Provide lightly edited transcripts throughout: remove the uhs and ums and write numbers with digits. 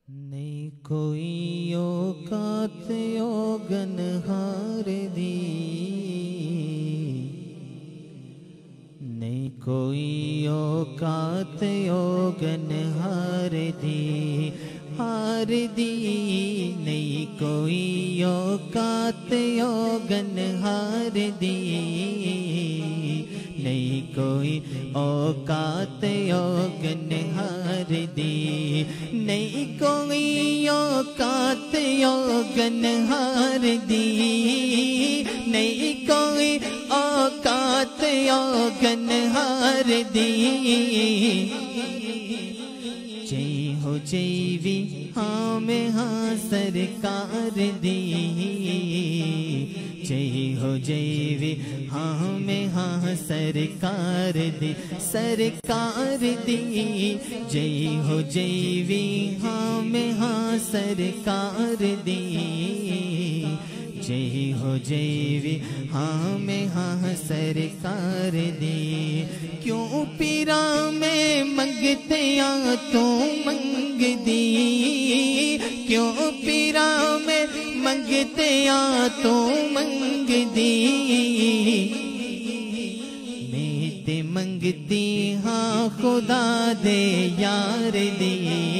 नहीं कोई औकात योगन हार दी, नहीं कोई औकात योगन हार दी, हार दी। नहीं कोई औकात योगन हार दी, नहीं कोई औकात योगन हार दी, नहीं कोई औकात योगन हार दी, नहीं कोई औकात योगन हार दी। जय हो जय भी हाँ में हाँ सरकार दी, जय हो जय भी हाँ में हाँ सरकार दी, सरकार दी। जय हो जय भी हाँ में हाँ सरकार दी, जय हो जय भी हाँ में हाँ सरकार दी। क्यों पीरा में मंगते या तो मंग दी, क्यों पीरा में मंगते या तो मंग दी। मैं ते मंगती हाँ खुदा दे यार दी,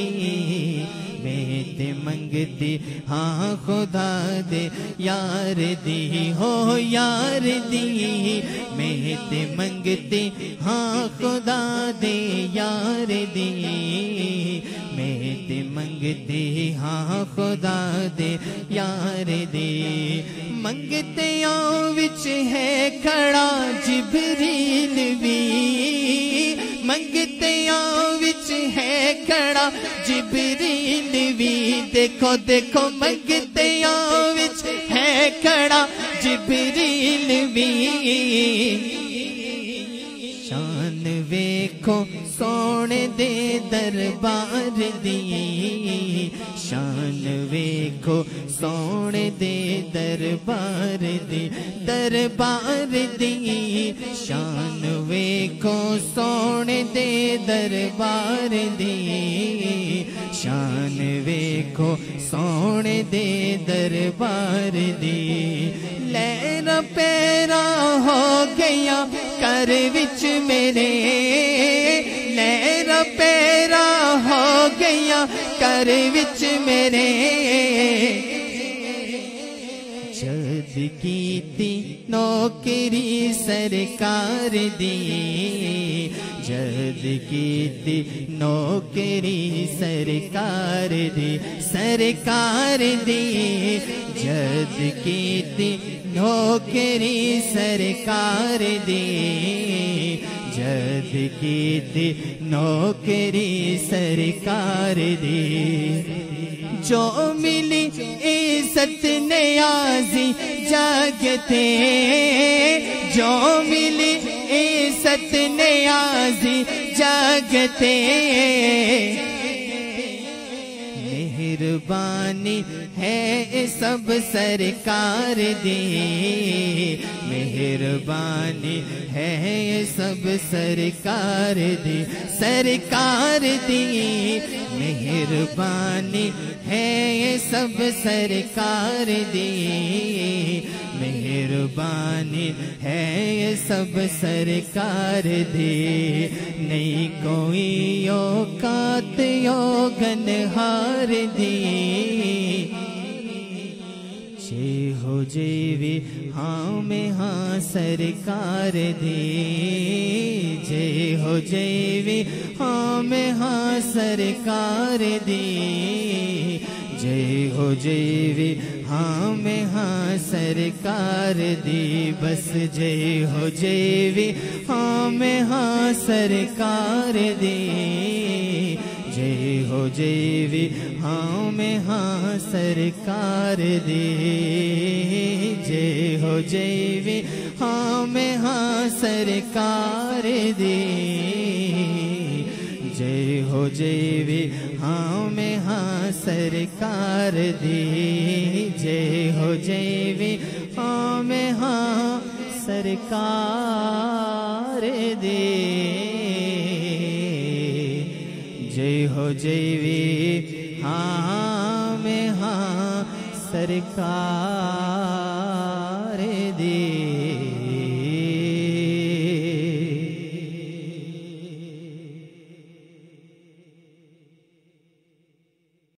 मैं ते मंगती हाँ खुदा दे यार दी, हो यार दी। मैं ते मंगती हाँ खुदा दे यार दी, मैं ते मंगती हाँ खुदा दे यार दी। मंगतियां विच है खड़ा जिबरील भी, मंगतियां विच है खड़ा जिबरील भी। देखो देखो मंगतियां विच है खड़ा जिबरील भी। शान वेखो सोने दे दरबार दी, शान वेखो सोने दे दरबार दी, दरबार दी। शान वेखो सोने दे दरबार दी, शान वेखो सोने दे दरबार दी। लहरा पैरा हो गया कर विच मेरे, लहरा पैरा हो गया कर विच मेरे। जद कीती नौकरी सरकार दी, जद कीती नौकरी सरकार दी, सरकार दी। जद कीती नौकरी सरकार दी, जद कीती नौकरी सरकार दी। जो मिली इज्जत नियाज़ी जागते, जो मिली इज्जत नियाज़ी जागते। मेहरबानी है सब सरकार दी, मेहरबानी है सब सरकार दी, सरकार दी। मेहरबानी है सब सरकार दी, मेहरबानी है सब सरकार दी। नहीं कोई औकात योगन हार दी, जय हो जय भी हाँ में हाँ सरकार दी, जय हो जय भी हाँ में हाँ सरकार दी, जय हो जय भी हाँ में हाँ सरकार दी। बस जय हो जय भी हाँ में हाँ सरकार दी, जय हो जय भी हाँ में हाँ सरकार दी, जय हो जय भी हाँ में हाँ सरकार दी, जय हो जय भी हाँ में हाँ सरकार दी, जय हो जय भी हाँ में हाँ सरकार दी। जय हो जय वी हाँ सरकार।